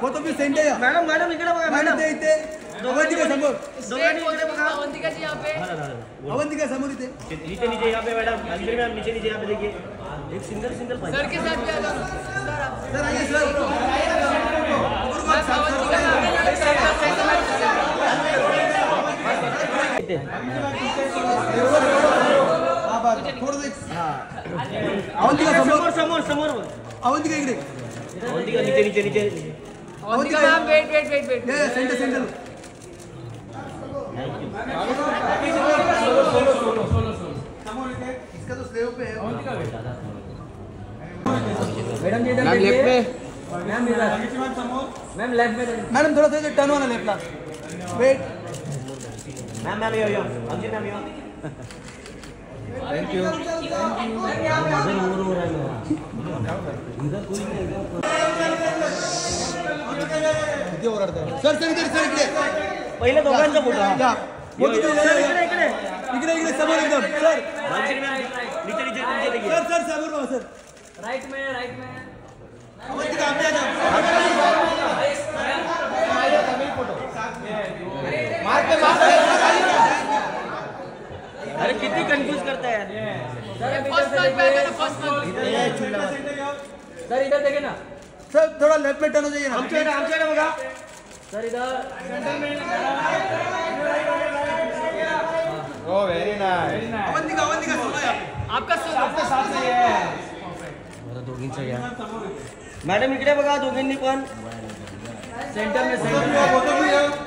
photo भी send आहे madam madam इकडे बघा मॅडम इथे अवंतिका समोर दोघांनी इकडे बघा अवंतिका जी यहाँ पे अवंतिका समोर इथे नीचे नीचे यहाँ पे मैडम अंजलि मैम नीचे नीचे यहाँ पे देखिए एक सिंगल सिंगल सर के साथ भी आ जाओ सर आइए सर अवंतिका समोर समोर समोर अवंतिका इकडे अवंतिका नीचे नीचे नीचे Avantika ma'am wait wait wait wait ये सेंटर सेंटर इसका तो स्लेव पे है मैडम जी इधर लेफ्ट पे मैम इधर मैम लेफ्ट में मैडम थोड़ा सा टर्न होना लेफ्टला वेट मैम मैम यो अंजलि मैम यो थैंक यू किती ओरडताय सर सर इकडे पहिले दोघांचा फोटो या इकडे इकडे समोर एकदम सर अंजलि मैम नीचे नीचे नीचे देखिए सर सर समोर बघा सर राइट में अवंतिका आप आ जाओ अरे कितनी कंफ्यूज करता है यार फर्स्ट मंथ पे आएगा फर्स्ट मंथ सर इधर देखे ना सर थोड़ा लेफ्ट में टर्न हो जाइए ना आमच्या बघा सर इधर oh very nice Avantika solo या आपका साथ से है दोघींचं घ्या मॅडम इकडे बघा दोघींनी पण सेंटर में